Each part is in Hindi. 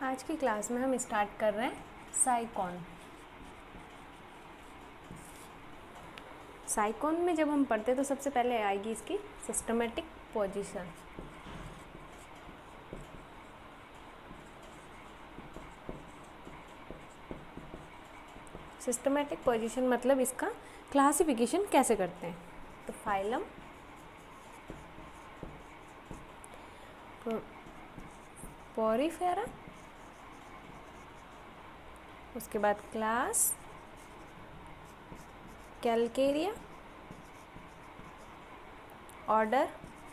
आज की क्लास में हम स्टार्ट कर रहे हैं साइकॉन। साइकॉन में जब हम पढ़ते हैं तो सबसे पहले आएगी इसकी सिस्टमेटिक पोजीशन। सिस्टमेटिक पोजीशन मतलब इसका क्लासिफिकेशन कैसे करते हैं। तो फाइलम, पोरीफेरा, उसके बाद class Calcarea, order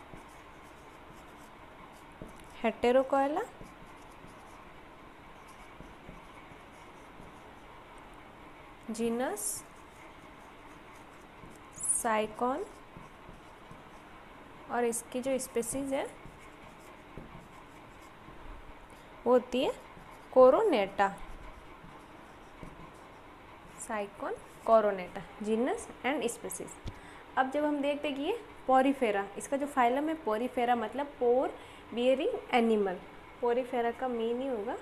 Heterocoela, genus Sycon और इसकी जो स्पीसीज है वो होती है coronata. Sycon, coronata, genus and species. अब जब हम देखते हैं कि ये पोरीफेरा, इसका जो फाइलम है पोरीफेरा मतलब पोर बियरिंग एनिमल। पोरीफेरा का मीनिंग होगा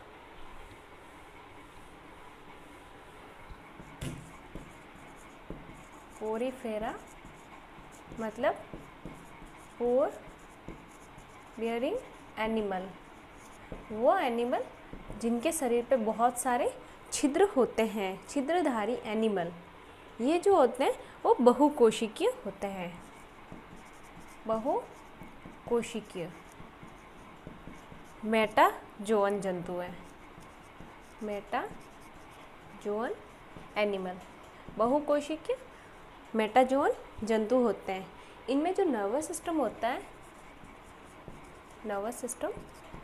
पोरीफेरा मतलब पोर बियरिंग एनिमल, वो एनिमल जिनके शरीर पे बहुत सारे छिद्र होते हैं, छिद्रधारी एनिमल। ये जो होते हैं वो बहुकोशिकीय होते हैं, बहुकोशिकीय मेटाजोअन जंतु है। मेटाजोअन एनिमल, बहुकोशिकीय मेटाजोअन जंतु होते हैं। इनमें जो नर्वस सिस्टम होता है, नर्वस सिस्टम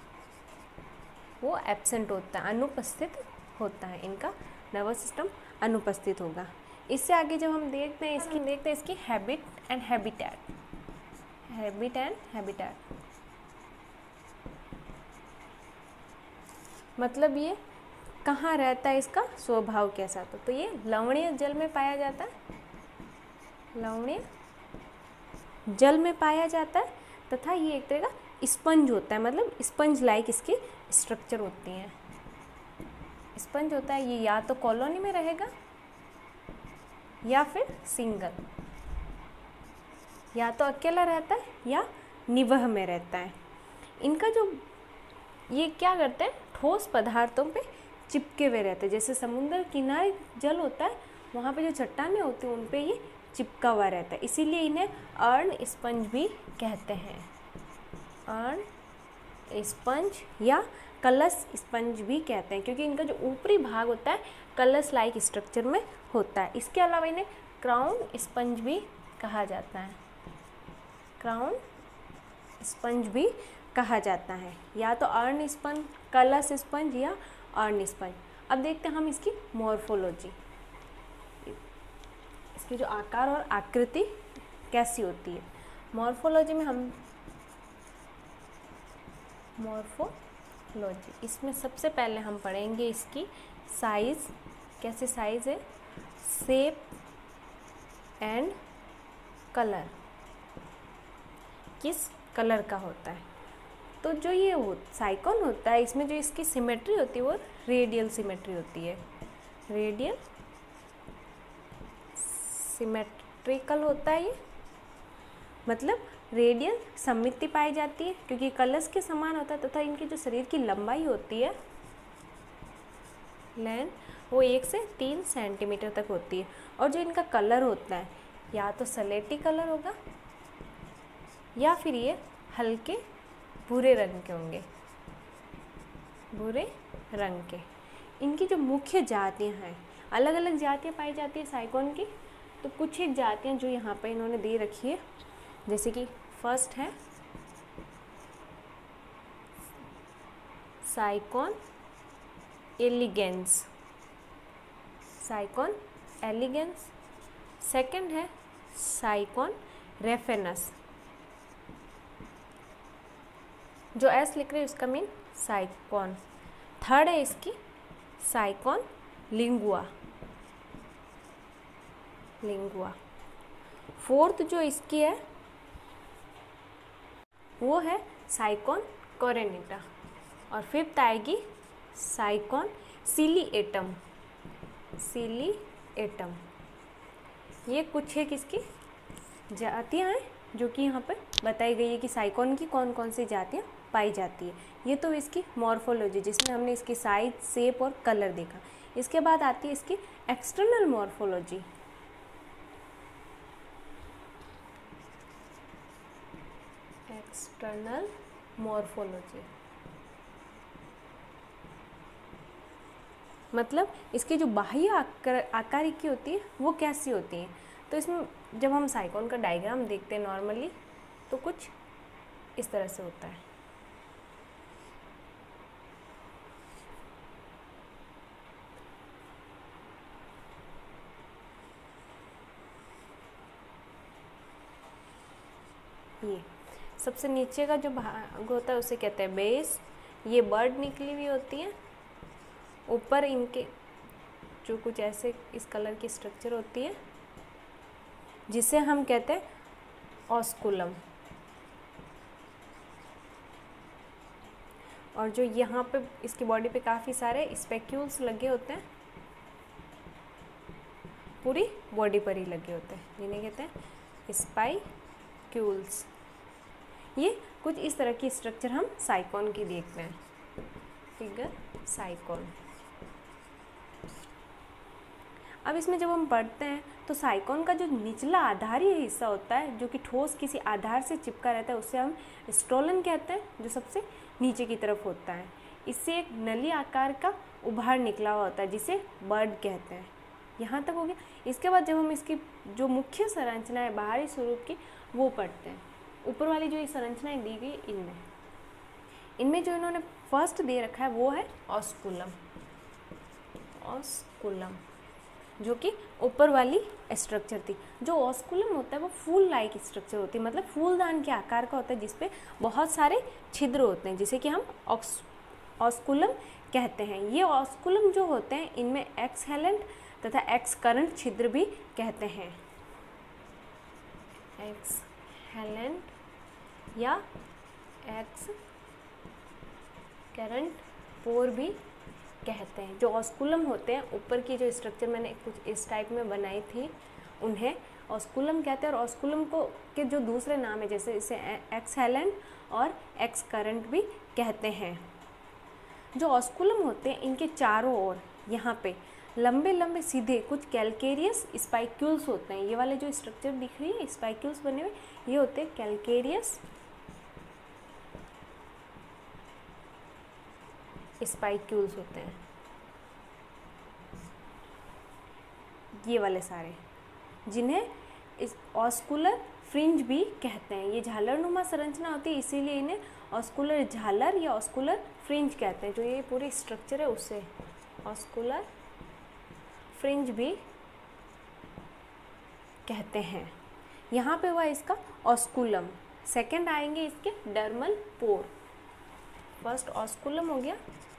वो एब्सेंट होता है, अनुपस्थित होता है। इनका नर्वस सिस्टम अनुपस्थित होगा। इससे आगे जब हम देखते हैं इसकी habit and habitat. Habit and habitat मतलब ये कहाँ रहता है, इसका स्वभाव कैसा। तो ये लवणीय जल में पाया जाता है, लवणीय जल में पाया जाता है तथा ये एक तरह का स्पंज होता है, मतलब स्पंज लाइक इसकी स्ट्रक्चर होती हैं। स्पंज होता है, ये या तो कॉलोनी में रहेगा या फिर सिंगल, या तो अकेला रहता है या निवह में रहता है। इनका जो ये क्या करते हैं, ठोस पदार्थों पे चिपके हुए रहते हैं। जैसे समुद्र किनारे जल होता है, वहाँ पे जो चट्टानें होती हैं उन पे ये चिपका हुआ रहता है, इसीलिए इन्हें अर्न स्पंज भी कहते हैं। अर्न स्पंज या कलश स्पंज भी कहते हैं, क्योंकि इनका जो ऊपरी भाग होता है कलश लाइक स्ट्रक्चर में होता है। इसके अलावा इन्हें क्राउन स्पंज भी कहा जाता है, क्राउन स्पंज भी कहा जाता है, या तो अर्न स्पंज, कलश स्पंज या अर्न स्पंज। अब देखते हैं हम इसकी मॉर्फोलॉजी, इसकी जो आकार और आकृति कैसी होती है। मॉर्फोलॉजी में हम मॉर्फोलॉजी, इसमें सबसे पहले हम पढ़ेंगे इसकी साइज, कैसे साइज है, शेप एंड कलर, किस कलर का होता है। तो जो ये साइकॉन होता है, इसमें जो इसकी सिमेट्री होती है वो रेडियल सिमेट्री होती है, रेडियल सिमेट्रिकल होता है ये, मतलब रेडियल सममिति पाई जाती है, क्योंकि कलश के समान होता है तथा इनकी जो शरीर की लंबाई होती है, लेंथ, वो 1 से 3 सेंटीमीटर तक होती है। और जो इनका कलर होता है या तो सलेटी कलर होगा या फिर ये हल्के भूरे रंग के होंगे, भूरे रंग के। इनकी जो मुख्य जातियां हैं, अलग अलग जातियां पाई जाती है साइकॉन की। तो कुछ एक जातियां जो यहाँ पे इन्होंने दे रखी है, जैसे कि फर्स्ट है Sycon elegans, Sycon elegans. Second है साइकॉन रेफेनस, जो एस लिख रहे हैं उसका मीन साइकॉन। थर्ड है इसकी साइकॉन लिंगुआ, लिंगुआ। फोर्थ जो इसकी है वो है साइकॉन कोरोनेटा, और फिफ्थ आएगी साइकॉन सिलिएटम, सिलिएटम। ये कुछ है किसकी जातियाँ हैं जो कि यहाँ पर बताई गई है कि साइकॉन की कौन कौन सी जातियाँ पाई जाती है। ये तो इसकी मॉर्फोलॉजी जिसमें हमने इसकी साइज, शेप और कलर देखा। इसके बाद आती है इसकी एक्सटर्नल मॉर्फोलॉजी। एक्सटर्नल मॉर्फोलॉजी मतलब इसकी जो बाह्य आकारिकी होती है वो कैसी होती है। तो इसमें जब हम साइकॉन का डायग्राम देखते हैं नॉर्मली तो कुछ इस तरह से होता है। ये सबसे नीचे का जो भाग होता है उसे कहते हैं बेस। ये बर्ड निकली हुई होती है। ऊपर इनके जो कुछ ऐसे इस कलर की स्ट्रक्चर होती है जिसे हम कहते हैं ऑस्कुलम। और जो यहाँ पे इसकी बॉडी पे काफ़ी सारे स्पेक्यूल्स लगे होते हैं, पूरी बॉडी पर ही लगे होते हैं, जिन्हें कहते हैं स्पाइक्यूल्स। ये कुछ इस तरह की स्ट्रक्चर हम साइकॉन की देखते हैं। Figure Sycon. अब इसमें जब हम पढ़ते हैं तो साइकॉन का जो निचला आधारी हिस्सा होता है जो कि ठोस किसी आधार से चिपका रहता है उसे हम स्टोलन कहते हैं, जो सबसे नीचे की तरफ होता है। इससे एक नली आकार का उभार निकला हुआ होता है जिसे बर्ड कहते हैं। यहाँ तक हो गया। इसके बाद जब हम इसकी जो मुख्य संरचना है बाहरी स्वरूप की वो पढ़ते हैं। ऊपर वाली जो ये संरचनाएं दी गई इनमें जो इन्होंने फर्स्ट दे रखा है वो है ऑस्कुलम। ऑस्कुलम जो कि ऊपर वाली स्ट्रक्चर थी। जो ऑस्कुलम होता है वो फूल लाइक स्ट्रक्चर होती है, मतलब फूलदान के आकार का होता है जिसपे बहुत सारे छिद्र होते हैं, जिसे कि हम ऑस्कुलम कहते हैं। ये ऑस्कुलम जो होते हैं इनमें एक्सहेलेंट तथा एक्सकरेंट छिद्र भी कहते हैं। एक्सहेलेंट या एक्सकरेंट पोर भी कहते हैं। जो ऑस्कुलम होते हैं ऊपर की जो स्ट्रक्चर मैंने कुछ इस टाइप में बनाई थी उन्हें ऑस्कुलम कहते हैं। और ऑस्कुलम को के जो दूसरे नाम है जैसे इसे एक्सहेलेंट और एक्सकरेंट भी कहते हैं। जो ऑस्कुलम होते हैं इनके चारों ओर यहाँ पे लंबे लंबे सीधे कुछ कैल्केरियस स्पाइक्यूल्स होते हैं। ये वाले जो स्ट्रक्चर दिख रही है स्पाइक्यूल्स बने हुए ये होते हैं कैल्केरियस स्पाइक्यूल्स होते हैं, ये वाले सारे, जिन्हें इस ऑस्कुलर फ्रिंज भी कहते हैं। ये झालरनुमा संरचना होती है इसीलिए इन्हें ऑस्कुलर झालर या ऑस्कुलर फ्रिंज कहते हैं। जो ये पूरी स्ट्रक्चर है उससे ऑस्कुलर फ्रिंज भी कहते हैं। यहाँ पे हुआ इसका ऑस्कुलम। सेकंड आएंगे इसके डर्मल पोर। फर्स्ट ऑस्कुलम हो गया,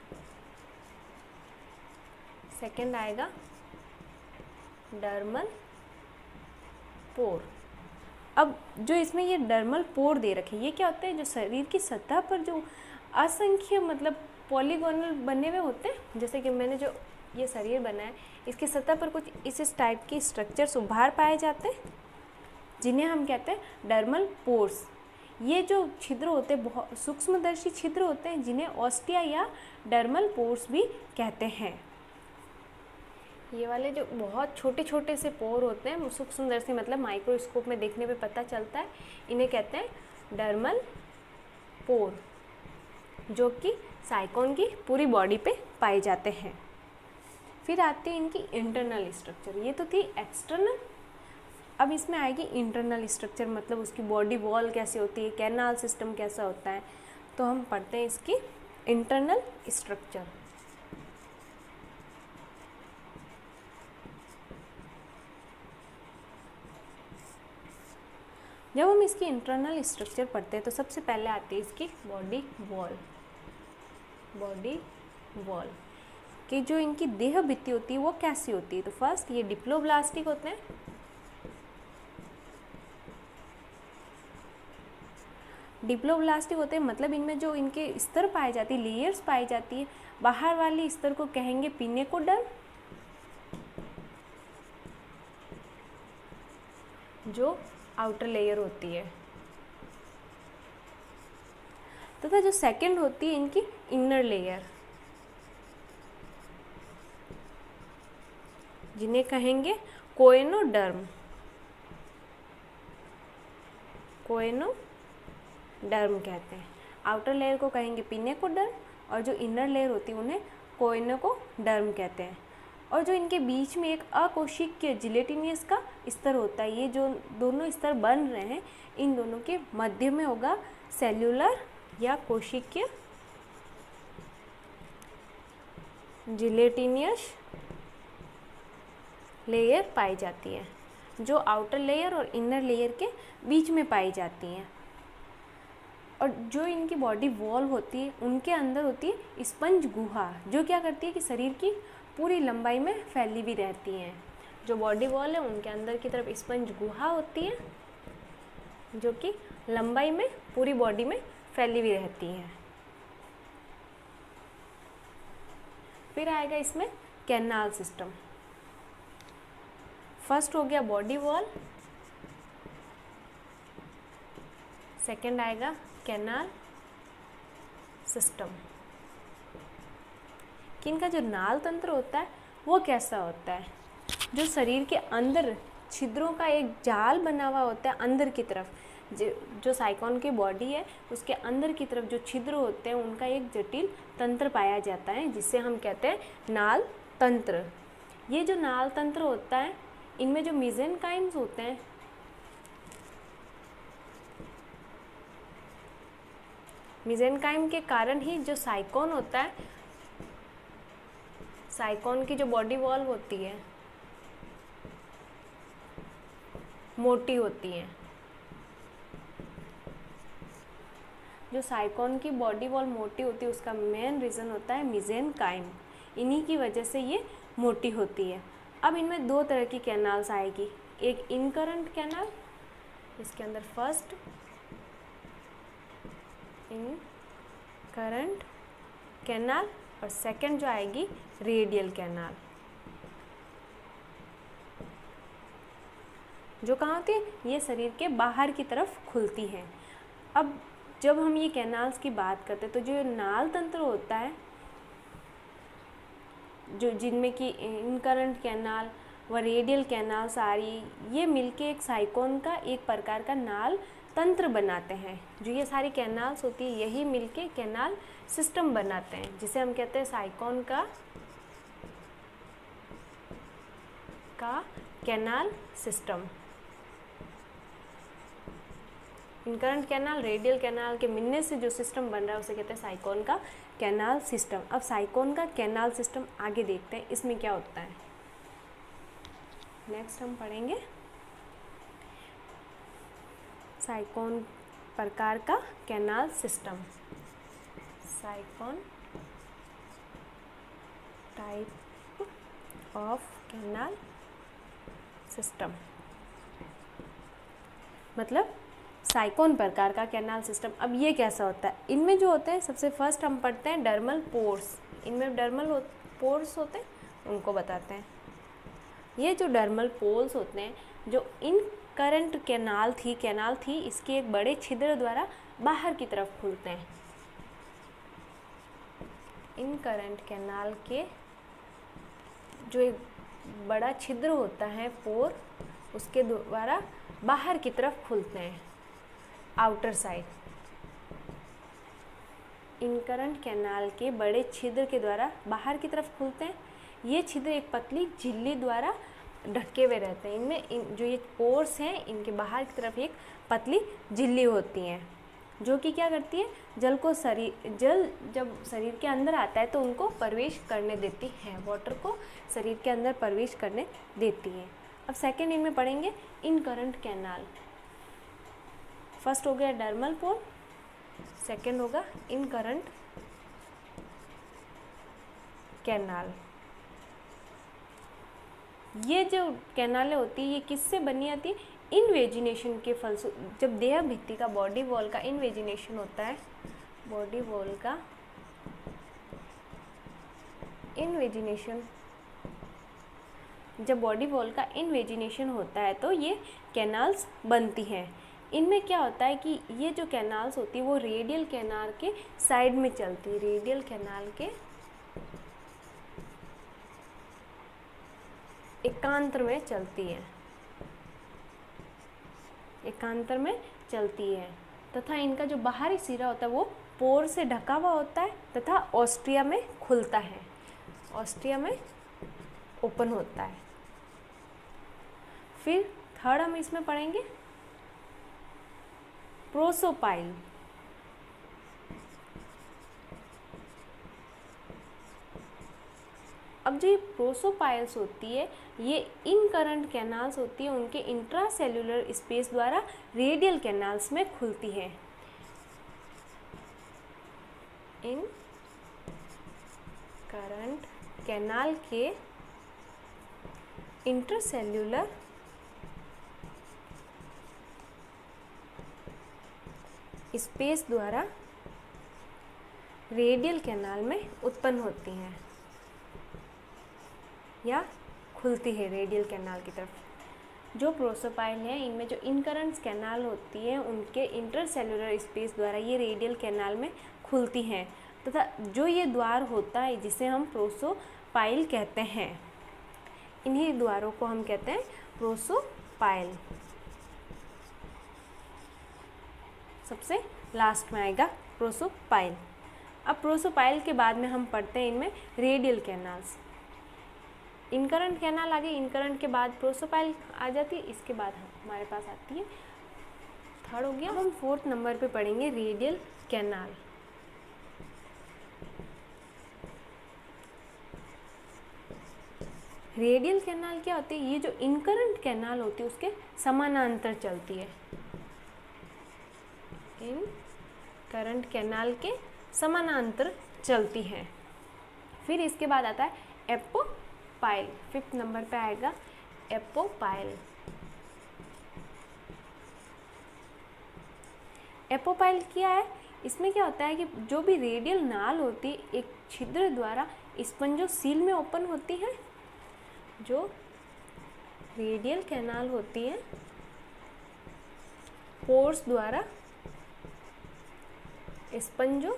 सेकंड आएगा डर्मल पोर। अब जो इसमें ये डर्मल पोर दे रखे ये क्या होते हैं, जो शरीर की सतह पर जो असंख्य मतलब पॉलीगोनल बने हुए होते हैं। जैसे कि मैंने जो ये शरीर बनाया इसकी सतह पर कुछ इस टाइप की स्ट्रक्चर्स उभार पाए जाते हैं जिन्हें हम कहते हैं डर्मल पोर्स। ये जो छिद्र होते हैं बहुत सूक्ष्मदर्शी छिद्र होते हैं जिन्हें ऑस्टिया या डर्मल पोर्स भी कहते हैं। ये वाले जो बहुत छोटे छोटे से पोर होते हैं सूक्ष्मदर्शी मतलब माइक्रोस्कोप में देखने पे पता चलता है, इन्हें कहते हैं डर्मल पोर, जो कि साइकॉन की पूरी बॉडी पे पाए जाते हैं। फिर आती है इनकी इंटरनल स्ट्रक्चर। ये तो थी एक्सटर्नल, अब इसमें आएगी इंटरनल स्ट्रक्चर, मतलब उसकी बॉडी वॉल कैसे होती है, कैनाल सिस्टम कैसा होता है। तो हम पढ़ते हैं इसकी इंटरनल स्ट्रक्चर। जब हम इसकी इंटरनल स्ट्रक्चर पढ़ते हैं तो सबसे पहले आती है इसकी बॉडी वॉल। बॉडी वॉल कि जो इनकी देह भित्ति होती है वो कैसी होती है। तो फर्स्ट ये डिप्लोब्लास्टिक होते हैं। डिप्लोब्लास्टिक होते हैं मतलब इनमें जो इनके स्तर पाए जाती है, लेयर्स पाई जाती है, बाहर वाली स्तर को कहेंगे पिनेकोडर्म, जो आउटर लेयर होती है, तथा जो सेकंड होती है इनकी इनर लेयर, जिन्हें कहेंगे कोएनोडर्म, कोएनोडर्म कहते हैं। आउटर लेयर को कहेंगे पिनेकोडर्म और जो इनर लेयर होती है उन्हें कोएनोडर्म कहते हैं। और जो इनके बीच में एक अकोशिकीय जिलेटिनियस का स्तर होता है, ये जो दोनों स्तर बन रहे हैं इन दोनों के मध्य में होगा सेल्यूलर या कोशिकीय जिलेटिनियस लेयर पाई जाती है, जो आउटर लेयर और इनर लेयर के बीच में पाई जाती हैं। और जो इनकी बॉडी वॉल होती है उनके अंदर होती है स्पंज गुहा, जो क्या करती है कि शरीर की पूरी लंबाई में फैली भी रहती हैं। जो बॉडी वॉल है उनके अंदर की तरफ स्पंज गुहा होती है, जो कि लंबाई में पूरी बॉडी में फैली भी रहती है। फिर आएगा इसमें कैनाल सिस्टम। फर्स्ट हो गया बॉडी वॉल, सेकंड आएगा कैनाल सिस्टम। कि इनका जो नाल तंत्र होता है वो कैसा होता है, जो शरीर के अंदर छिद्रों का एक जाल बना हुआ होता है अंदर की तरफ, जो साइकॉन की बॉडी है उसके अंदर की तरफ जो छिद्र होते हैं उनका एक जटिल तंत्र पाया जाता है, जिसे हम कहते हैं नाल तंत्र। ये जो नाल तंत्र होता है इनमें जो मेसेनकाइम्स होते हैं, मेसेनकाइम के कारण ही जो साइकॉन होता है, साइकॉन की जो बॉडी वॉल होती है मोटी होती है। जो साइकॉन की बॉडी वॉल मोटी होती है उसका मेन रीज़न होता है मेसेनकाइम, इन्हीं की वजह से ये मोटी होती है। अब इनमें दो तरह की कैनाल्स आएगी, एक इनकरंट कैनाल, इसके अंदर फर्स्ट इनकरंट कैनाल और सेकंड जो आएगी रेडियल कैनाल, जो कहाँ होती है, ये शरीर के बाहर की तरफ खुलती है। अब जब हम ये कैनाल्स की बात करते हैं तो जो नाल तंत्र होता है, जो जिनमें कि इनकरंट कैनाल व रेडियल कैनाल सारी ये मिलके एक साइकॉन का एक प्रकार का नाल तंत्र बनाते हैं। जो ये सारी कैनाल्स होती है यही मिलके कैनाल सिस्टम बनाते हैं, जिसे हम कहते हैं साइकॉन का canal system. Incurrent canal radial canal के मिलने से जो सिस्टम बन रहा है उसे कहते हैं साइकॉन का कैनाल सिस्टम। अब साइकॉन का कैनाल सिस्टम आगे देखते हैं इसमें क्या होता है। नेक्स्ट हम पढ़ेंगे साइकॉन प्रकार का canal system, sycon type of canal system, मतलब साइकॉन प्रकार का कैनाल सिस्टम। अब ये कैसा होता है, इनमें जो होते हैं सबसे फर्स्ट हम पढ़ते हैं डर्मल पोर्स। इनमें डर्मल पोर्स होते हैं, उनको बताते हैं। ये जो डर्मल पोर्स होते हैं, जो इनकरंट कैनाल थी इसके एक बड़े छिद्र द्वारा बाहर की तरफ खुलते हैं। इनकरंट कैनाल के जो एक बड़ा छिद्र होता है पोर, उसके द्वारा बाहर की तरफ खुलते हैं, आउटर साइड। इनकरंट कैनाल के बड़े छिद्र के द्वारा बाहर की तरफ खुलते हैं। ये छिद्र एक पतली झिल्ली द्वारा ढके हुए रहते हैं। इनमें जो ये पोर्स हैं इनके बाहर की तरफ एक पतली झिल्ली होती हैं, जो कि क्या करती है, जल जब शरीर के अंदर आता है तो उनको प्रवेश करने देती है, वाटर को शरीर के अंदर प्रवेश करने देती है। अब सेकंड इनमें पढ़ेंगे इनकरंट कैनाल। फर्स्ट हो गया डर्मल पोर, सेकंड होगा इनकरंट कैनाल। ये जो कैनालें होती है ये किससे बनी आती है, इनवेजिनेशन के फलस्वरूप जब देह भित्ति का बॉडी वॉल का इनवेजिनेशन होता है, बॉडी वॉल का इनवेजिनेशन, जब बॉडी वॉल का इनवेजिनेशन होता है तो ये कैनाल्स बनती हैं। इनमें क्या होता है कि ये जो कैनाल्स होती है वो रेडियल कैनाल के साइड में चलती है, रेडियल कैनाल के एकांतर में चलती है, एकांतर में चलती है तथा इनका जो बाहरी सिरा होता है वो पोर से ढका हुआ होता है तथा ऑस्ट्रिया में खुलता है, ऑस्ट्रिया में ओपन होता है। फिर थर्ड हम इसमें पढ़ेंगे प्रोसोपाइल। अब जो ये प्रोसोपाइल्स होती है ये इन करंट कैनाल्स होती है, उनके इंट्रासेल्यूलर स्पेस द्वारा रेडियल कैनाल्स में खुलती है। इन करंट कैनाल के इंट्रासेल्यूलर स्पेस द्वारा रेडियल कैनाल में उत्पन्न होती हैं या खुलती है रेडियल कैनाल की तरफ। जो प्रोसोपाइल हैं इनमें जो इनकरेंट कैनाल होती है उनके इंटरसेल्युलर स्पेस द्वारा ये रेडियल कैनाल में खुलती हैं तथा जो ये द्वार होता है जिसे हम प्रोसोपाइल कहते हैं, इन्हीं द्वारों को हम कहते हैं प्रोसोपाइल। सबसे लास्ट में आएगा प्रोसोपाइल। अब प्रोसोपाइल के बाद में हम पढ़ते हैं इनमें रेडियल कैनाल्स। इनकरेंट कैनाल आगे, इनकरेंट के बाद प्रोसोपाइल आ जाती है, इसके बाद हमारे पास आती है थर्ड हो गया। हम फोर्थ नंबर पे पढ़ेंगे रेडियल कैनाल। रेडियल कैनाल क्या होती है? ये जो इनकरेंट कैनाल होती है उसके समानांतर चलती है, इन करंट कैनाल के समानांतर चलती है। फिर इसके बाद आता है एपोपाइल, फिफ्थ नंबर पे आएगा एपोपाइल। एपोपाइल क्या है? इसमें क्या होता है कि जो भी रेडियल नाल होती है एक छिद्र द्वारा स्पंजोसील में ओपन होती है। जो रेडियल कैनाल होती है पोर्स द्वारा स्पंजोसील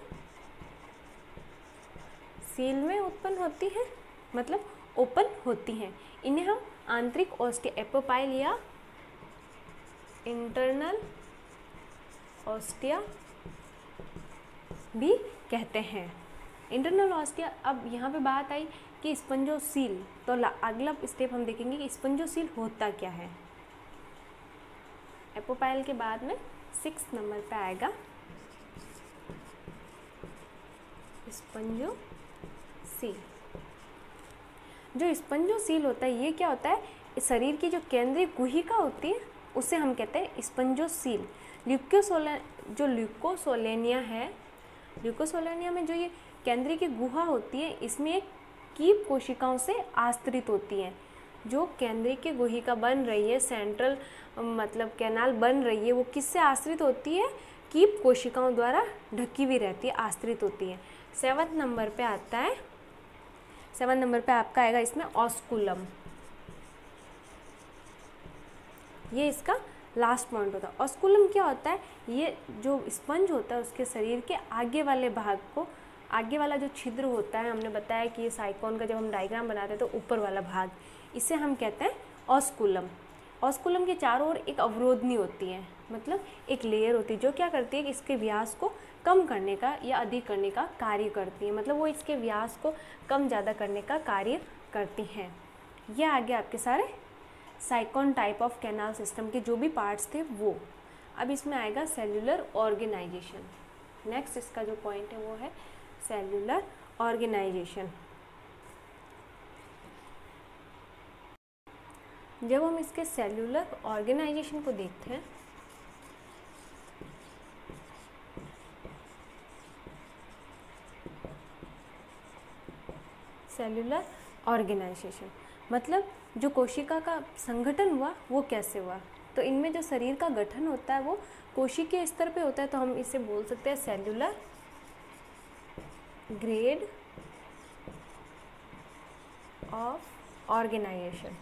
में उत्पन्न होती है, मतलब ओपन होती हैं। इन्हें हम आंतरिक ऑस्टिया एपोपाइल या इंटरनल ऑस्टिया भी कहते हैं। Internal ostia. अब यहाँ पे बात आई कि स्पंजोसील, तो अगला स्टेप हम देखेंगे कि स्पंजोसील होता क्या है। एपोपाइल के बाद में 6 नंबर पे आएगा स्पंजोसील। जो स्पंजोसील होता है ये क्या होता है? शरीर की जो केंद्रीय गुहिका होती है उसे हम कहते हैं स्पंजोसील। जो ल्यूकोसोलेनिया है, ल्यूकोसोलेनिया में जो ये केंद्रीय की गुहा होती है इसमें एक कीप कोशिकाओं से आश्रित होती है। जो केंद्रीय की गुहिका बन रही है, सेंट्रल मतलब कैनाल बन रही है, वो किससे आश्रित होती है? कीप कोशिकाओं द्वारा ढकी हुई रहती है, आश्रित होती है। 7 नंबर पे आता है, 7 नंबर पे आपका आएगा इसमें ऑस्कुलम। ये इसका लास्ट पॉइंट होता है। ऑस्कुलम क्या होता है? ये जो स्पंज होता है उसके शरीर के आगे वाले भाग को, आगे वाला जो छिद्र होता है, हमने बताया कि ये साइकोन का जब हम डायग्राम बनाते हैं तो ऊपर वाला भाग, इसे हम कहते हैं ऑस्कुलम। ऑस्कुलम के चारों ओर एक अवरोधनी होती है, मतलब एक लेयर होती है जो क्या करती है कि इसके व्यास को कम करने का या अधिक करने का कार्य करती है, मतलब वो इसके व्यास को कम ज़्यादा करने का कार्य करती हैं। ये आगे आपके सारे sycon type of canal system के जो भी पार्ट्स थे वो। अब इसमें आएगा सेल्यूलर ऑर्गेनाइजेशन। नेक्स्ट इसका जो पॉइंट है वो है सेल्यूलर ऑर्गेनाइजेशन। जब हम इसके सेल्यूलर ऑर्गेनाइजेशन को देखते हैं सेल्यूलर ऑर्गेनाइजेशन मतलब जो कोशिका का संगठन हुआ वो कैसे हुआ? तो इनमें जो शरीर का गठन होता है वो कोशिकीय स्तर पे होता है, तो हम इसे बोल सकते हैं सेल्यूलर ग्रेड ऑफ ऑर्गेनाइजेशन।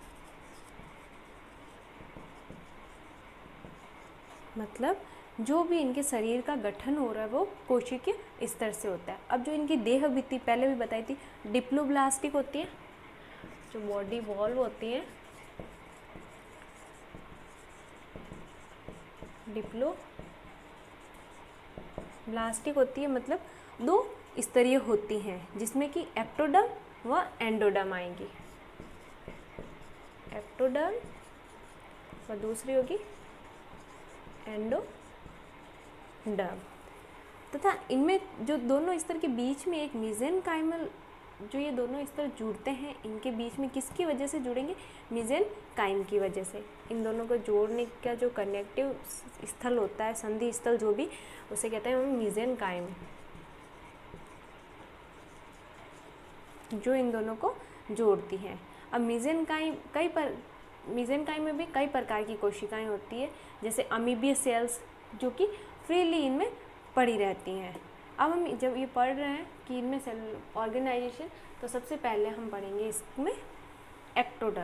मतलब जो भी इनके शरीर का गठन हो रहा है वो कोशिकीय स्तर से होता है। अब जो इनकी देह भित्ति पहले भी बताई थी, डिप्लोब्लास्टिक होती है, जो बॉडी वॉल होती है, डिप्लोब्लास्टिक होती है, मतलब 2 स्तरीय होती हैं, जिसमें कि एक्टोडर्म व एंडोडर्म आएंगी। एक्टोडर्म व दूसरी होगी एंडोडर्म। तथा इनमें जो दोनों स्तर के बीच में एक मेसेनकाइमल, जो ये दोनों स्तर जुड़ते हैं, इनके बीच में किसकी वजह से जुड़ेंगे? मेसेनकाइम की वजह से। इन दोनों को जोड़ने का जो कनेक्टिव स्थल होता है, संधि स्थल जो भी, उसे कहते हैं हम मेसेनकाइम, जो इन दोनों को जोड़ती हैं। अब मेसेनकाइम मेसेनकाइम में भी कई प्रकार की कोशिकाएं होती है, जैसे अमीबियस सेल्स, जो कि फ्रीली इनमें पड़ी रहती हैं। अब हम जब ये पढ़ रहे हैं कि इनमें सेल ऑर्गेनाइजेशन, तो सबसे पहले हम पढ़ेंगे इसमें एक्टोडर्म।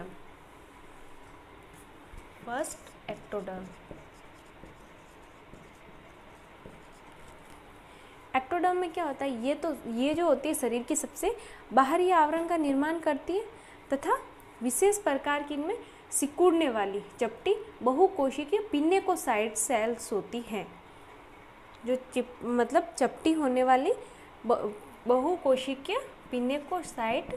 First ectoderm. एक्टोडर्म में क्या होता है? ये जो होती है शरीर की सबसे बाहरी आवरण का निर्माण करती है, तथा विशेष प्रकार की इनमें सिकुड़ने वाली चपटी बहुकोशिकीय पिनेकोसाइट सेल्स होती हैं। जो मतलब चपटी होने वाली बहुकोशिकीय पिनेकोसाइट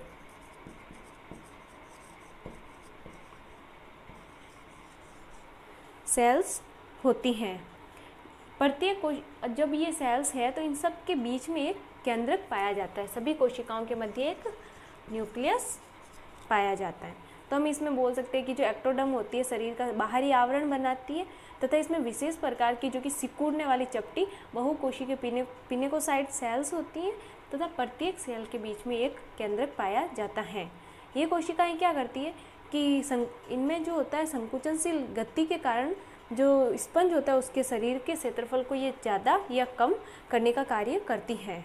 सेल्स होती हैं। प्रत्येक जब ये सेल्स है तो इन सब के बीच में एक केंद्रक पाया जाता है। सभी कोशिकाओं के मध्य एक न्यूक्लियस पाया जाता है। तो हम इसमें बोल सकते हैं कि जो एक्टोडर्म होती है शरीर का बाहरी आवरण बनाती है, तथा इसमें विशेष प्रकार की जो कि सिकुड़ने वाली चपटी बहुकोशिकीय पिनेकोसाइट सेल्स होती हैं, तथा प्रत्येक सेल के बीच में एक केंद्रक पाया जाता है। ये कोशिकाएं क्या करती है कि इनमें जो होता है संकुचनशील गति के कारण जो स्पंज होता है उसके शरीर के क्षेत्रफल को ये ज़्यादा या कम करने का कार्य करती हैं।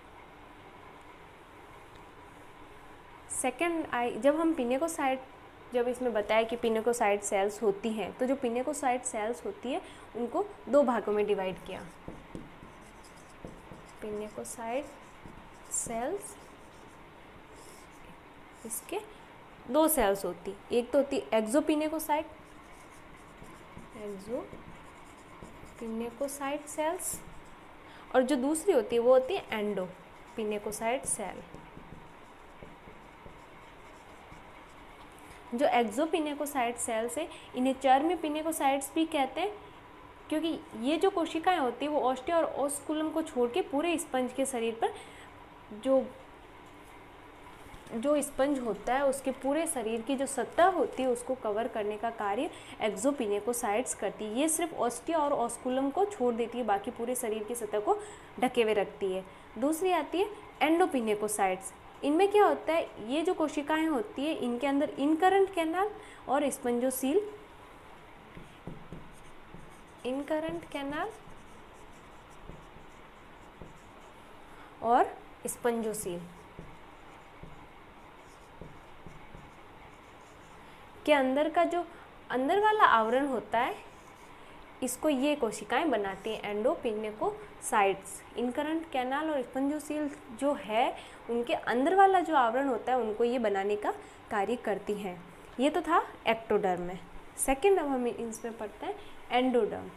सेकेंड जब हम पिनेकोसाइट, जब इसमें बताया कि पिनेकोसाइट सेल्स होती हैं, तो जो पिनेकोसाइट सेल्स होती है उनको 2 भागों में डिवाइड किया। पिनेकोसाइट सेल्स, इसके 2 सेल्स होती, एक तो होती एक्सोपिनेकोसाइट, एक्सोपिनेकोसाइट सेल्स, और जो दूसरी होती है वो होती है एंडोपिनेकोसाइट सेल। जो एक्सोपिनेकोसाइट सेल्स है इन्हें चर्म पिनेकोसाइट्स भी कहते हैं, क्योंकि ये जो कोशिकाएं होती है वो ऑस्टिया और ओस्कुलम को छोड़ के पूरे स्पंज के शरीर पर जो स्पंज होता है उसके पूरे शरीर की जो सतह होती है उसको कवर करने का कार्य एक्सोपिनेकोसाइट्स करती है। ये सिर्फ ऑस्टिया और ओस्कुलम को छोड़ देती है, बाकी पूरे शरीर की सतह को ढके हुए रखती है। दूसरी आती है एंडोपिनेकोसाइट्स। इनमें क्या होता है, ये जो कोशिकाएं होती है इनके अंदर इनकरंट कैनाल और स्पंजोसील, इनकरंट कैनाल और स्पंजोसील के अंदर का जो अंदर वाला आवरण होता है इसको ये कोशिकाएं बनाती हैं एंडोपिनेकोसाइट्स। इनकरंट कैनाल और स्पंजोसील जो है उनके अंदर वाला जो आवरण होता है उनको ये बनाने का कार्य करती हैं। ये तो था एक्टोडर्म में। सेकेंड अब हम इसमें पढ़ते हैं एंडोडर्म।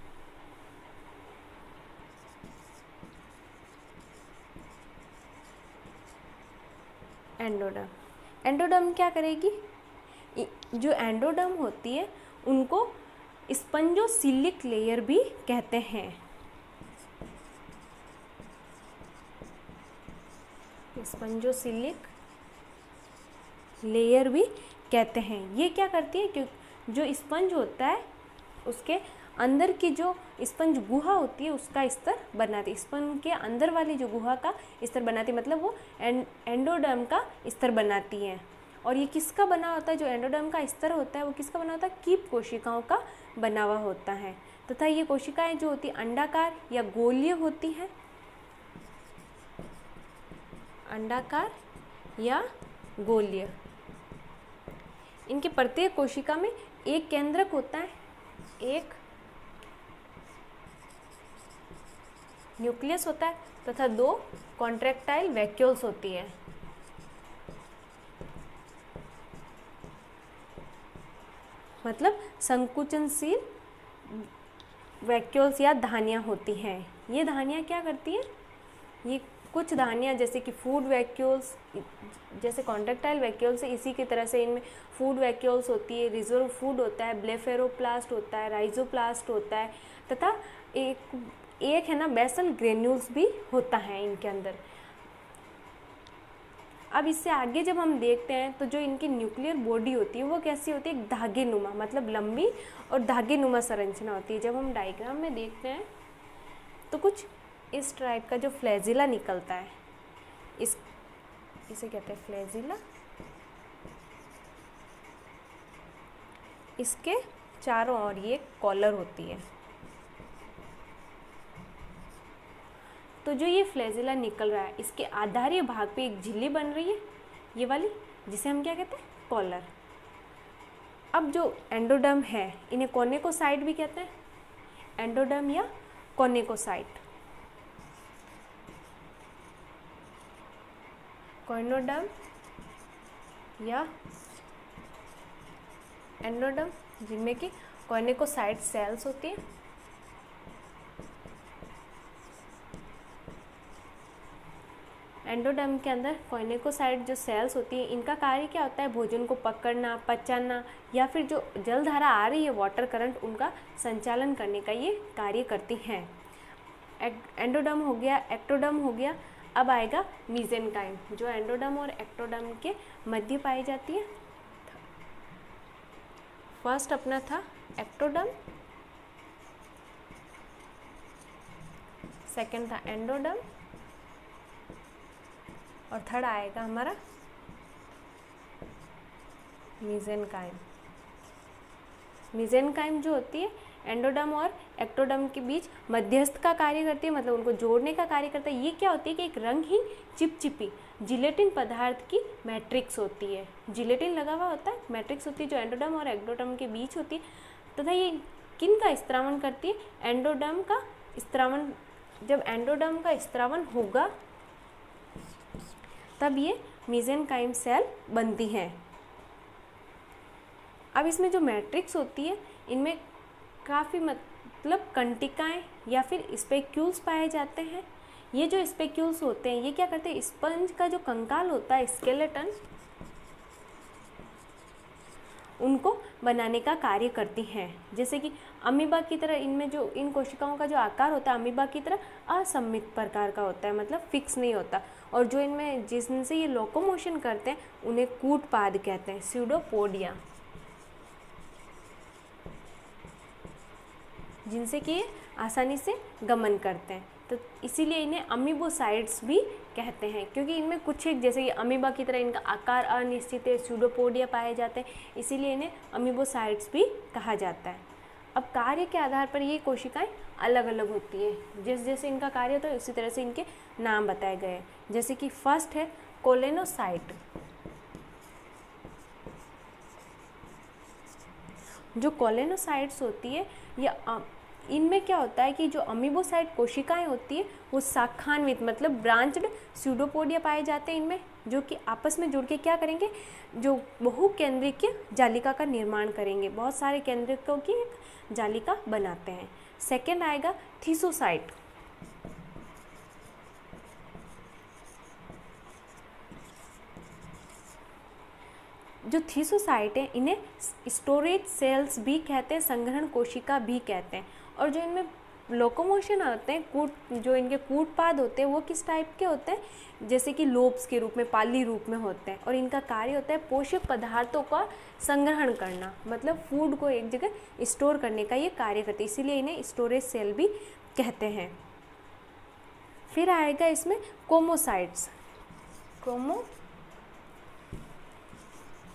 एंडोडर्म क्या करेगी? जो एंडोडर्म होती है उनको स्पंजोसिलिक लेयर भी कहते हैं। स्पंजोसिलिक लेयर भी कहते हैं। ये क्या करती है कि जो स्पंज होता है उसके अंदर की जो स्पंज गुहा होती है उसका स्तर बनाती है। स्पंज के अंदर वाली जो गुहा का स्तर बनाती है, मतलब वो एंडोडर्म का स्तर बनाती है। और ये किसका बना होता है, जो एंडोडर्म का स्तर होता है वो किसका बना होता है, कीप कोशिकाओं का बना हुआ होता है। तथा ये कोशिकाएं जो होती हैं अंडाकार या गोलीय होती हैं, अंडाकार या गोलीय। इनके प्रत्येक कोशिका में एक केंद्रक होता है, एक न्यूक्लियस होता है तथा 2 कॉन्ट्रैक्टाइल वैक्यूल्स होती है। मतलब संकुचनशील वैक्यूल्स या धानियाँ होती हैं। ये धानियाँ क्या करती हैं, ये कुछ धानियाँ जैसे कि फूड वैक्यूल्स, जैसे कॉन्ट्रैक्टाइल वैक्यूल्स है इसी की तरह से इनमें फूड वैक्यूल्स होती है, रिजर्व फूड होता है, ब्लेफेरोप्लास्ट होता है, राइजोप्लास्ट होता है तथा एक है ना बेसल ग्रेन्यूल्स भी होता है इनके अंदर। अब इससे आगे जब हम देखते हैं तो जो इनकी न्यूक्लियर बॉडी होती है वो कैसी होती है, एक धागे नुमा, मतलब लंबी और धागे नुमा संरचना होती है। जब हम डायग्राम में देखते हैं तो कुछ इस टाइप का जो फ्लैजिला निकलता है, इसे कहते हैं फ्लैजिला। इसके चारों ओर ये कॉलर होती है। तो जो ये फ्लैजिला निकल रहा है इसके आधारीय भाग पे एक झिल्ली बन रही है, ये वाली, जिसे हम क्या कहते हैं, कॉलर। अब जो एंडोडर्म है इन्हें कोनेकोसाइट भी कहते हैं, एंडोडर्म या कोनेकोसाइट। कोइनोडर्म या एंडोडर्म, जिनमें कि कोनेकोसाइट सेल्स होती है। एंडोडर्म के अंदर कोइनेकोसाइट जो सेल्स होती है इनका कार्य क्या होता है, भोजन को पकड़ना, पचाना या फिर जो जलधारा आ रही है वाटर करंट उनका संचालन करने का ये कार्य करती हैं। एंडोडर्म हो गया, एक्टोडर्म हो गया। अब आएगा मीजेनकाइम, जो एंडोडर्म और एक्टोडर्म के मध्य पाई जाती है। फर्स्ट अपना था एक्टोडर्म, सेकंड था एंडोडर्म और थर्ड आएगा हमारा मीजेनकाइम। मीजेनकाइम जो होती है एंडोडर्म और एक्टोडर्म के बीच मध्यस्थ का कार्य करती है, मतलब उनको जोड़ने का कार्य करता है। ये क्या होती है कि एक रंगहीन चिपचिपी जिलेटिन पदार्थ की मैट्रिक्स होती है, जिलेटिन लगा हुआ होता है, मैट्रिक्स होती है जो एंडोडर्म और एक्टोडर्म के बीच होती है। तथा ये किन का स्त्रावन करती है, एंडोडर्म का स्त्रावन। जब एंडोडर्म का स्त्रावन होगा तब ये मीजेनकाइम सेल बनती हैं। अब इसमें जो मैट्रिक्स होती है इनमें काफ़ी मतलब कंटिकाएं या फिर स्पेक्यूल्स पाए जाते हैं। ये जो स्पेक्यूल्स होते हैं ये क्या करते हैं, स्पंज का जो कंकाल होता है, स्केलेटन, उनको बनाने का कार्य करती हैं। जैसे कि अमीबा की तरह इनमें जो इन कोशिकाओं का जो आकार होता है अमीबा की तरह असममित प्रकार का होता है, मतलब फिक्स नहीं होता। और जो इनमें जिनसे ये लोकोमोशन करते हैं उन्हें कूटपाद कहते हैं, स्यूडोपोडिया, जिनसे कि ये आसानी से गमन करते हैं। तो इसीलिए इन्हें अमीबोसाइड्स भी कहते हैं, क्योंकि इनमें कुछ एक जैसे कि अमीबा की तरह इनका आकार अनिश्चित है, स्यूडोपोडिया पाए जाते हैं, इसीलिए इन्हें अमीबोसाइड्स भी कहा जाता है। अब कार्य के आधार पर ये कोशिकाएं अलग अलग होती है, जैसे जैसे इनका कार्य होता है उसी तरह से इनके नाम बताए गए हैं। जैसे कि फर्स्ट है कोलेनोसाइट। जो कोलेनोसाइट्स होती है ये इनमें क्या होता है कि जो अमीबोसाइट कोशिकाएं होती है वो शाखान्वित मतलब ब्रांच्ड स्यूडोपोडिया पाए जाते हैं इनमें, जो कि आपस में जुड़ के क्या करेंगे, जो बहुकेंद्रिकीय जालिका का निर्माण करेंगे, बहुत सारे केंद्रकों की एक जालिका बनाते हैं। सेकंड आएगा थीसोसाइट। जो थीसोसाइट है इन्हें स्टोरेज सेल्स भी कहते हैं, संग्रहण कोशिका भी कहते हैं। और जो इनमें लोकोमोशन होते हैं, जो इनके कूटपाद होते हैं वो किस टाइप के होते हैं, जैसे कि लोब्स के रूप में, पाली रूप में होते हैं। और इनका कार्य होता है पोषक पदार्थों का संग्रहण करना, मतलब फूड को एक जगह स्टोर करने का ये कार्य करते हैं, इसीलिए इन्हें स्टोरेज सेल भी कहते हैं। फिर आएगा इसमें क्रोमोसाइट्स।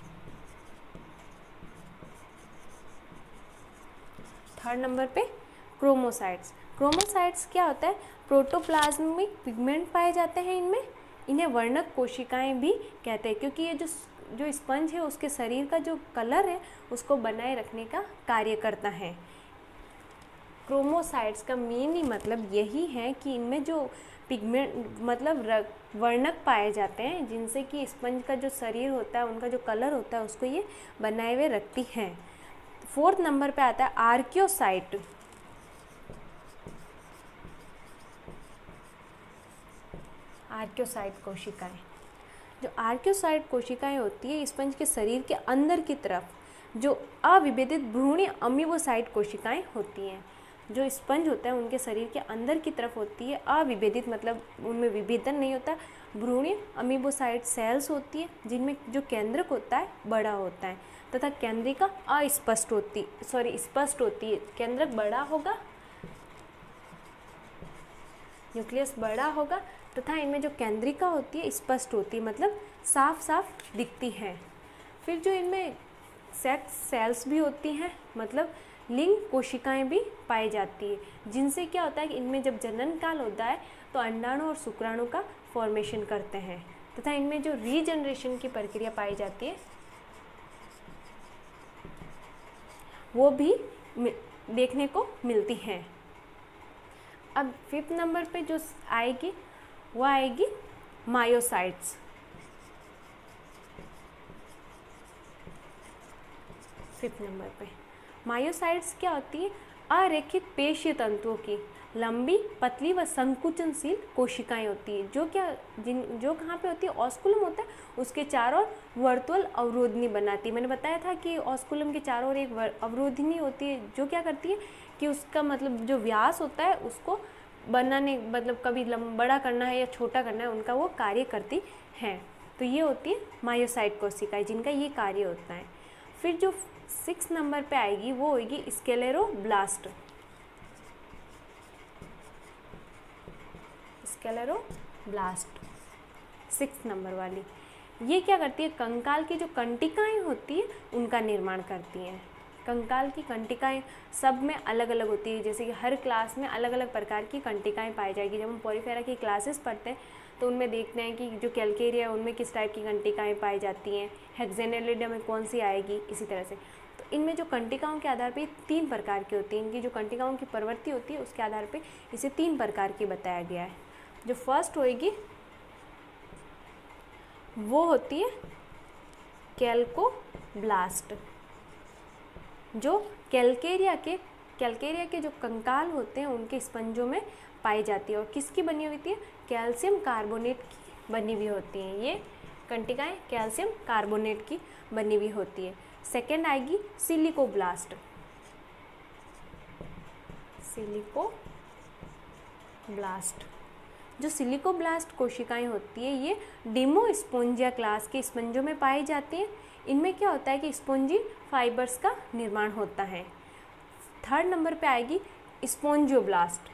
थर्ड नंबर पे क्रोमोसाइट्स। क्रोमोसाइट्स क्या होता है? प्रोटोप्लाज्मिक पिगमेंट पाए जाते हैं इनमें। इन्हें वर्णक कोशिकाएं भी कहते हैं, क्योंकि ये जो स्पंज है उसके शरीर का जो कलर है उसको बनाए रखने का कार्य करता है। क्रोमोसाइट्स का मेन मतलब यही है कि इनमें जो पिगमेंट मतलब वर्णक पाए जाते हैं, जिनसे कि स्पंज का जो शरीर होता है, उनका जो कलर होता है, उसको ये बनाए हुए रखती हैं। फोर्थ नंबर पे आता है आर्कियोसाइट। आर्कियोसाइट कोशिकाएं, जो आर्कियोसाइट कोशिकाएं होती है स्पंज के शरीर के अंदर की तरफ, जो अविभेदित भ्रूणीय अमीबोसाइट कोशिकाएं होती हैं। जो स्पंज होता है उनके शरीर के अंदर की तरफ होती है, अविभेदित मतलब उनमें विभेदन नहीं होता, भ्रूणीय अमीबोसाइट सेल्स होती है, जिनमें जो केंद्रक होता है बड़ा होता है तथा केंद्रिका स्पष्ट होती है। केंद्रक बड़ा होगा, न्यूक्लियस बड़ा होगा तथा इनमें जो केंद्रिका होती है स्पष्ट होती है, मतलब साफ साफ दिखती है। फिर जो इनमें सेक्स सेल्स भी होती हैं, मतलब लिंग कोशिकाएं भी पाई जाती है, जिनसे क्या होता है कि इनमें जब जनन काल होता है तो अंडाणु और शुक्राणु का फॉर्मेशन करते हैं तथा इनमें जो रीजनरेशन की प्रक्रिया पाई जाती है वो भी देखने को मिलती है। अब फिफ्थ नंबर पे जो आएगी वो आएगी मायोसाइट्स। फिफ्थ नंबर पे मायोसाइट्स क्या होती है? अरेखित पेशीय तंतुओं की लंबी, पतली व संकुचनशील कोशिकाएं होती है, जो कहाँ पे होती है? ऑस्कुलम होता है उसके चारों ओर वर्तुअल अवरोधिनी बनाती है। मैंने बताया था कि ऑस्कुलम के चारों ओर एक अवरोधिनी होती है, जो क्या करती है कि उसका मतलब जो व्यास होता है उसको बनाने, मतलब कभी बड़ा करना है या छोटा करना है, उनका वो कार्य करती हैं। तो ये होती है मायोसाइट कोशिकाएं, जिनका ये कार्य होता है। फिर जो 6 नंबर पे आएगी वो होगी स्क्लेरोब्लास्ट। स्क्लेरोब्लास्ट 6 नंबर वाली, ये क्या करती है? कंकाल की जो कंटिकाएं होती है उनका निर्माण करती हैं। कंकाल की कंटिकाएं सब में अलग अलग होती है, जैसे कि हर क्लास में अलग अलग प्रकार की कंटिकाएं पाई जाएगी। जब हम पोरीफेरा की क्लासेस पढ़ते हैं तो उनमें देखते हैं कि जो कैल्केरिया है उनमें किस टाइप की कंटिकाएं पाई जाती हैं, हेक्सेनेलिडा में कौन सी आएगी, इसी तरह से। तो इनमें जो कंटिकाओं के आधार पे 3 प्रकार की होती हैं। इनकी जो कंटिकाओं की प्रवृत्ति होती है उसके आधार पे इसे 3 प्रकार की बताया गया है। जो फर्स्ट होएगी वो होती है कैल्कोब्लास्ट, जो कैल्केरिया के जो कंकाल होते हैं उनके स्पंजों में पाई जाती है और किसकी बनी हुई होती है? कैल्शियम कार्बोनेट की बनी हुई होती हैं। ये कंटिकाएं कैल्शियम कार्बोनेट की बनी हुई होती है। सेकेंड आएगी सिलिकोब्लास्ट। जो सिलिकोब्लास्ट कोशिकाएं होती है ये डिमोस्पोंजिया क्लास के स्पंजों में पाई जाती हैं। इनमें क्या होता है कि स्पोंजी फाइबर्स का निर्माण होता है। थर्ड नंबर पे आएगी स्पोंजियोब्लास्ट।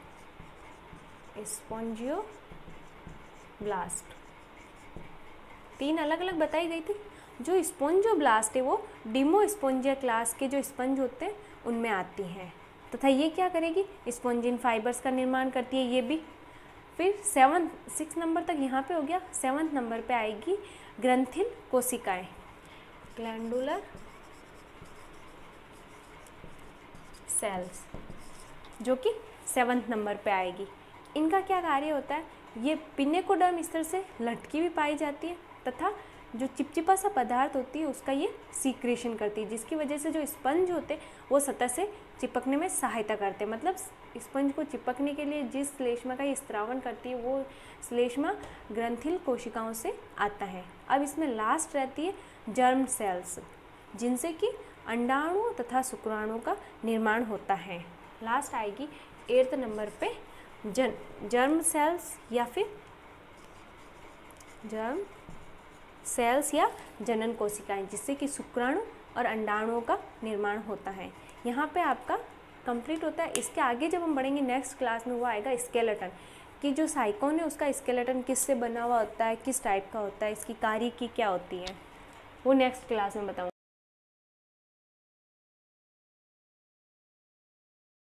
3 अलग अलग बताई गई थी। जो स्पोंजियोब्लास्ट है वो डिमोस्पोंजिया क्लास के जो स्पंज होते हैं उनमें आती हैं तथा ये क्या करेगी? स्पोंजिन फाइबर्स का निर्माण करती है ये भी। फिर 6 नंबर तक यहाँ पे हो गया। 7 नंबर पे आएगी ग्रंथिल कोशिकाएं, ग्लैंडुलर सेल्स, जो कि 7 नंबर पे आएगी। इनका क्या कार्य होता है? ये पिनेकोडर्म स्तर से लटकी भी पाई जाती है तथा जो चिपचिपा सा पदार्थ होती है उसका ये सीक्रेशन करती है, जिसकी वजह से जो स्पंज होते हैं वो सतह से चिपकने में सहायता करते हैं। मतलब स्पंज को चिपकने के लिए जिस श्लेष्मा का ये स्त्रावन करती है वो श्लेष्मा ग्रंथिल कोशिकाओं से आता है। अब इसमें लास्ट रहती है जर्म सेल्स, जिनसे कि अंडाणु तथा शुक्राणु का निर्माण होता है। लास्ट आएगी 8 नंबर पे जर्म सेल्स या फिर जर्म सेल्स या जनन कोशिकाएं, जिससे कि शुक्राणु और अंडाणुओं का निर्माण होता है। यहाँ पे आपका कंप्लीट होता है। इसके आगे जब हम बढ़ेंगे नेक्स्ट क्लास में वो आएगा स्केलेटन, कि जो साइकोन है उसका स्केलेटन किससे बना हुआ होता है, किस टाइप का होता है, इसकी कार्य की क्या होती है, वो नेक्स्ट क्लास में बताऊँगा।